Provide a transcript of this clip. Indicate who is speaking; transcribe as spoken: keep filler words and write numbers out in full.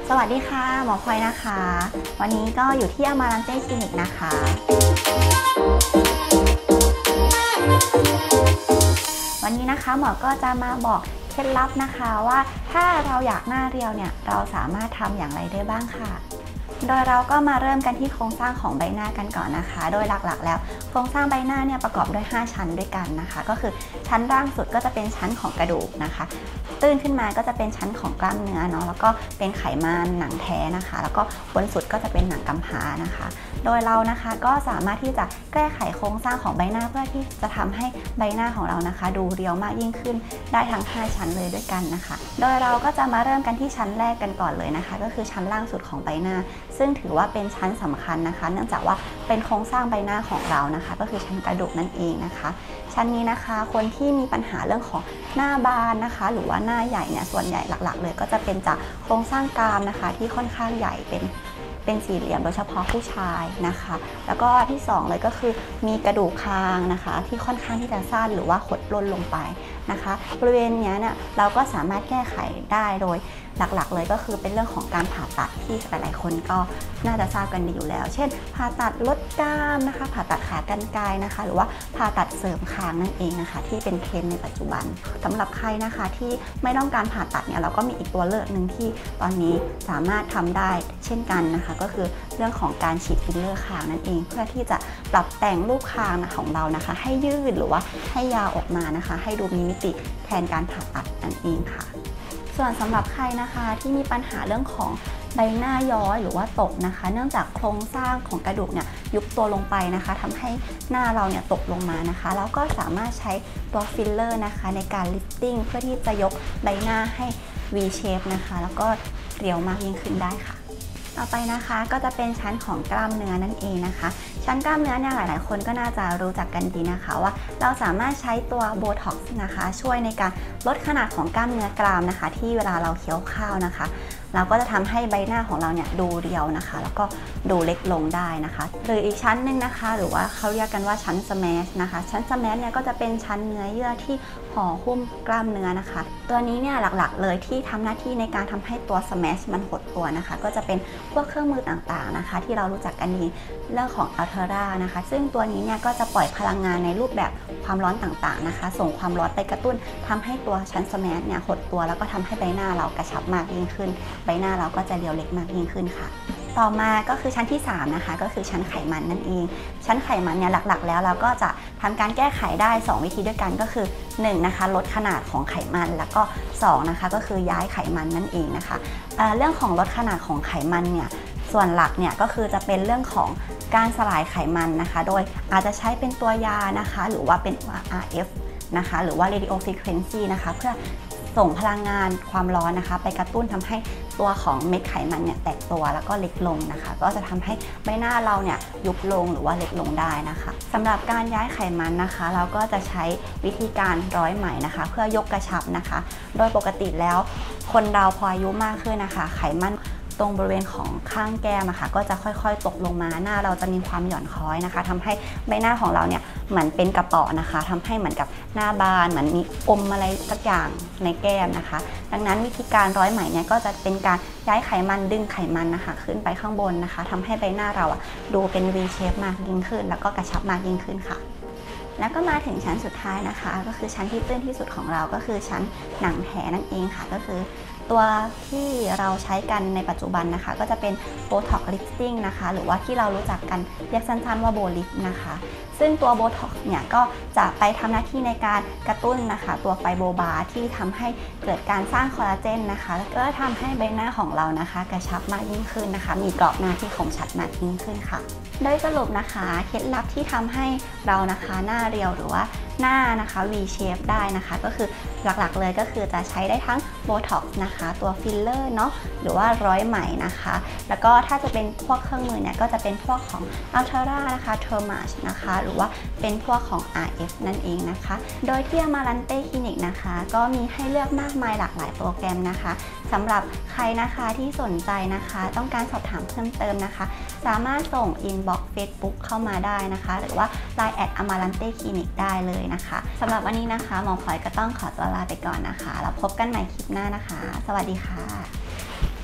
Speaker 1: สวัสดีค่ะหมอพลอยนะคะวันนี้ก็อยู่ที่อามารันเต้คลินิกนะคะวันนี้นะคะหมอก็จะมาบอกเคล็ดลับนะคะว่าถ้าเราอยากหน้าเรียวเนี่ยเราสามารถทำอย่างไรได้บ้างค่ะโดยเราก็มาเริ่มกันที่โครงสร้างของใบหน้ากันก่อนนะคะโดยหลักๆแล้วโครงสร้างใบหน้าเนี่ยประกอบด้วยห้าชั้นด้วยกันนะคะก็คือชั้นล่างสุดก็จะเป็นชั้นของกระดูกนะคะตื้นขึ้นมาก็จะเป็นชั้นของกล้ามเนื้อเนาะแล้วก็เป็นไขมันหนังแท้นะคะแล้วก็บนสุดก็จะเป็นหนังกำพร้านะคะโดยเรานะคะก็สามารถที่จะแก้ไขโครงสร้างของใบหน้าเพื่อที่จะทำให้ใบหน้าของเรานะคะดูเรียวมากยิ่งขึ้นได้ทั้งห้าชั้นเลยด้วยกันนะคะโดยเราก็จะมาเริ่มกันที่ชั้นแรกกันก่อนเลยนะคะก็คือชั้นล่างสุดของใบหน้าซึ่งถือว่าเป็นชั้นสำคัญนะคะเนื่องจากว่าเป็นโครงสร้างใบหน้าของเรานะคะก็คือชั้นกระดูกนั่นเองนะคะชั้นนี้นะคะคนที่มีปัญหาเรื่องของหน้าบานนะคะหรือว่าหน้าใหญ่เนี่ยส่วนใหญ่หลักๆเลยก็จะเป็นจากโครงสร้างกรามนะคะที่ค่อนข้างใหญ่เป็นเป็นสี่เหลี่ยมโดยเฉพาะผู้ชายนะคะแล้วก็ที่สองเลยก็คือมีกระดูกคางนะคะที่ค่อนข้างที่จะสั้นหรือว่าหดร่นลงไปนะคะบริเวณนี้เนี่ยเราก็สามารถแก้ไขได้โดยหลักๆเลยก็คือเป็นเรื่องของการผ่าตัดที่หลายๆคนก็น่าจะทราบกันดีอยู่แล้วเช่นผ่าตัดลดกล้ามนะคะผ่าตัดขากรรไกรนะคะหรือว่าผ่าตัดเสริมคางนั่นเองนะคะที่เป็นเทรนด์ในปัจจุบันสำหรับใครนะคะที่ไม่ต้องการผ่าตัดเนี่ยเราก็มีอีกตัวเลือกหนึ่งที่ตอนนี้สามารถทำได้เช่นกันนะคะก็คือเรื่องของการฉีดฟิลเลอร์คางนั่นเองเพื่อที่จะปรับแต่งรูปคางของเรานะคะให้ยืดหรือว่าให้ยาวออกมานะคะให้ดูมีมิติแทนการผ่าตัดนั่นเองค่ะส่วนสำหรับใครนะคะที่มีปัญหาเรื่องของใบหน้าย้อยหรือว่าตกนะคะเนื่องจากโครงสร้างของกระดูกเนี่ยยุบตัวลงไปนะคะทำให้หน้าเราเนี่ยตกลงมานะคะแล้วก็สามารถใช้ตัวฟิลเลอร์นะคะในการลิฟติ้งเพื่อที่จะยกใบหน้าให้ วี เชฟ นะคะแล้วก็เรียวมากยิ่งขึ้นได้ค่ะต่อไปนะคะก็จะเป็นชั้นของกล้ามเนื้อนั่นเองนะคะชั้นกล้ามเนื้อเนี่ยหลายๆคนก็น่าจะรู้จักกันดีนะคะว่าเราสามารถใช้ตัวโบท็อกซ์นะคะช่วยในการลดขนาดของกล้ามเนื้อกรามนะคะที่เวลาเราเคี้ยวข้าวนะคะเราก็จะทำให้ใบหน้าของเราเนี่ยดูเรียวนะคะแล้วก็ดูเล็กลงได้นะคะหรืออีกชั้นหนึ่งนะคะหรือว่าเขาเรียกกันว่าชั้นสแมชนะคะชั้นสแมชเนี่ยก็จะเป็นชั้นเนื้อเยื่อที่ห่อหุ้มกล้ามเนื้อนะคะตัวนี้เนี่ยหลักๆเลยที่ทำหน้าที่ในการทำให้ตัวสแมชมันหดตัวนะคะก็จะเป็นพวกเครื่องมือต่างๆนะคะที่เรารู้จักกันดีเรื่องของอัลเทอร่านะคะซึ่งตัวนี้เนี่ยก็จะปล่อยพลังงานในรูปแบบความร้อนต่างๆนะคะส่งความร้อนไปกระตุ้นทำให้ตัวชั้นสแมชเนี่ยหดตัวแล้วก็ทำให้ใบหน้าเรากระชับมากยิ่งขึ้นใบหน้าเราก็จะเรียวเล็กมากยิ่งขึ้นค่ะต่อมาก็คือชั้นที่สามนะคะก็คือชั้นไขมันนั่นเองชั้นไขมันเนี่ยหลักๆแล้วเราก็จะทำการแก้ไขได้สองวิธีด้วยกันก็คือหนึ่งนะคะลดขนาดของไขมันแล้วก็สองนะคะก็คือย้ายไขมันนั่นเองนะคะเอ่อเรื่องของลดขนาดของไขมันเนี่ยส่วนหลักเนี่ยก็คือจะเป็นเรื่องของการสลายไขมันนะคะโดยอาจจะใช้เป็นตัวยานะคะหรือว่าเป็น อาร์ เอฟ นะคะหรือว่า radio frequency นะคะเพื่อส่งพลังงานความร้อนนะคะไปกระตุ้นทำให้ตัวของเม็ดไขมันเนี่ยแตกตัวแล้วก็เล็กลงนะคะก็จะทำให้ใบหน้าเราเนี่ยยุบลงหรือว่าเล็กลงได้นะคะสำหรับการย้ายไขมันนะคะเราก็จะใช้วิธีการร้อยไหมนะคะเพื่อยกกระชับนะคะโดยปกติแล้วคนเราพออายุมากขึ้นนะคะไขมันตรงบริเวณของข้างแก้มอะค่ะก็จะค่อยๆตกลงมาหน้าเราจะมีความหย่อนคล้อยนะคะทำให้ใบหน้าของเราเนี่ยเหมือนเป็นกระเป๋อนะคะทำให้เหมือนกับหน้าบานเหมือนมีอมอะไรสักอย่างในแก้มนะคะดังนั้นวิธีการร้อยไหมเนี่ยก็จะเป็นการย้ายไขมันดึงไขมันนะคะขึ้นไปข้างบนนะคะทำให้ใบหน้าเราอะดูเป็น วี เชฟ มากยิ่งขึ้นแล้วก็กระชับมากยิ่งขึ้นค่ะแล้วก็มาถึงชั้นสุดท้ายนะคะก็คือชั้นที่ตื้นที่สุดของเราก็คือชั้นหนังแท้นั่นเองค่ะก็คือตัวที่เราใช้กันในปัจจุบันนะคะก็จะเป็น Botox Lifting นะคะหรือว่าที่เรารู้จักกันเรียกสั้นๆว่าโบลิฟนะคะซึ่งตัว Botox เนี่ยก็จะไปทำหน้าที่ในการกระตุ้นนะคะตัวไฟโบบาร์ที่ทำให้เกิดการสร้างคอลลาเจนนะคะแล้วก็ทำให้ใบหน้าของเรานะคะกระชับมากยิ่งขึ้นนะคะมีกรอบหน้าที่คมชัดมากยิ่งขึ้นค่ะโดยสรุปนะคะเคล็ดลับที่ทำให้เรานะคะหน้าเรียวหรือว่าหน้านะคะ วี เชฟ ได้นะคะก็คือหลักๆเลยก็คือจะใช้ได้ทั้ง Botox นะคะตัวฟิลเลอร์เนาะหรือว่าร้อยไหมนะคะแล้วก็ถ้าจะเป็นพวกเครื่องมือเนี่ยก็จะเป็นพวกของ Ultra นะคะ Thermage นะคะหรือว่าเป็นพวกของ อาร์ เอฟ นั่นเองนะคะโดยที่อามารันเต้คลินิกนะคะก็มีให้เลือกมากมายหลากหลายโปรแกรมนะคะสำหรับใครนะคะที่สนใจนะคะต้องการสอบถามเพิ่มเติมนะคะสามารถส่ง inbox Facebook เข้ามาได้นะคะหรือว่า ไลน์ แอท อามารันเต้คลินิกได้เลยนะคะสำหรับวันนี้นะคะหมอพลอยก็ต้องขอตัวลาไปก่อนนะคะแล้วพบกันใหม่คลิปหน้านะคะสวัสดีค่ะ